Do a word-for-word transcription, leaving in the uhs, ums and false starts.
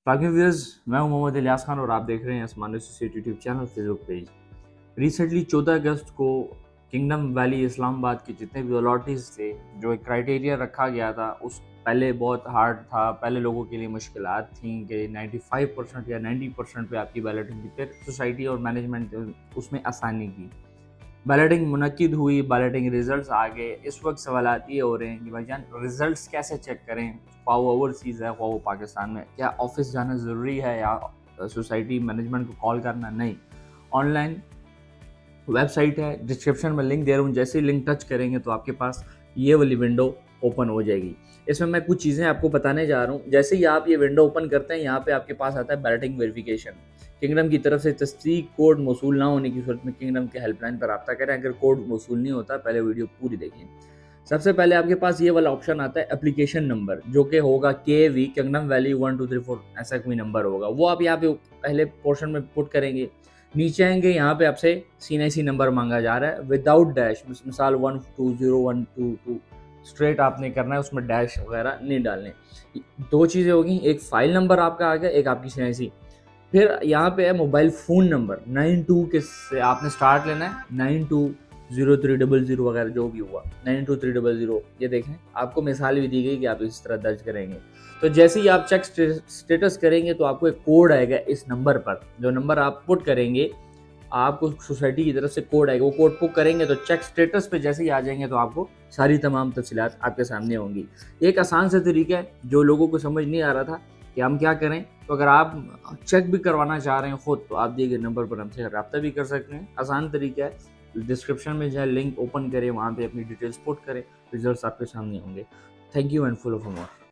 बाकी व्यूअर्स, मैं हूं मोहम्मद इलियास खान और आप देख रहे हैं Aasmaan associate YouTube channel Facebook page. Recently चौदह अगस्त को किंगडम वैली इस्लामाबाद के जितने भी अलॉटीज़ थे, जो एक क्राइटेरिया रखा गया था, उस पहले बहुत हार्ड था, पहले लोगों के लिए मुश्किलात थी कि पचानवे परसेंट या नब्बे परसेंट पे आपकी बैलेटिंग थी। फिर सोसाइटी और मैनेजमेंट ने उसमें आसानी की, बैलेटिंग मुनक्किद हुई, बैलेटिंग रिजल्ट्स आ गए। इस वक्त सवालात ये हो रहे हैं कि भाईजान रिजल्ट्स कैसे चेक करें, ख्वाह वो ओवरसीज़ है ख्वाह वो पाकिस्तान में, क्या ऑफिस जाना ज़रूरी है या सोसाइटी मैनेजमेंट को कॉल करना? नहीं, ऑनलाइन वेबसाइट है, डिस्क्रिप्शन में लिंक दे रहा हूँ, जैसे ही लिंक टच करेंगे तो आपके पास ये वाली विंडो ओपन हो जाएगी। इसमें मैं कुछ चीज़ें आपको बताने जा रहा हूँ। जैसे ही आप ये विंडो ओपन करते हैं, यहाँ पे आपके पास आता है बैलेटिंग वेरिफिकेशन। किंगडम की तरफ से तस्दीक कोड मौसूल ना होने की सूरत में किंगडम के हेल्पलाइन पर रब्ता करें। अगर कोड मौसूल नहीं होता, पहले वीडियो पूरी देखें। सबसे पहले आपके पास ये वाला ऑप्शन आता है एप्लीकेशन नंबर, जो कि होगा के V kingdom valley one two three four, ऐसा कोई नंबर होगा, वो आप यहाँ पे पहले पोर्शन में पुट करेंगे। नीचे आएंगे, यहाँ पे आपसे सी आई सी नंबर मांगा जा रहा है विदाउट डैश, मिसाल one two zero one two two straight आपने करना है, उसमें डैश वगैरह नहीं डालने। दो चीज़ें होगी, एक फाइल नंबर आपका आ गया, एक आपकी सी आई सी। फिर यहाँ पे है mobile phone number, nine two के से आपने स्टार्ट लेना है, nine two zero three double zero वगैरह जो भी हुआ, nine two three double zero. ये देखें, आपको मिसाल भी दी गई कि आप इस तरह दर्ज करेंगे। तो जैसे ही आप चेक स्टेटस करेंगे तो आपको एक कोड आएगा इस नंबर पर, जो नंबर आप पुट करेंगे आपको सोसाइटी की तरफ से कोड आएगा, वो कोड पुट करेंगे तो चेक स्टेटस पे जैसे ही आ जाएंगे तो आपको सारी तमाम तफसीलात आपके सामने होंगी। एक आसान सा तरीका है जो लोगों को समझ नहीं आ रहा था कि हम क्या करें। तो अगर आप चेक भी करवाना चाह रहे हैं खुद, तो आप दिए गए नंबर पर हमसे रब्ता भी कर सकते हैं। आसान तरीका है, डिस्क्रिप्शन में जो है लिंक ओपन करें, वहाँ पे अपनी डिटेल्स पुट करें, रिजल्ट्स आपके सामने होंगे। Thank you and full of more.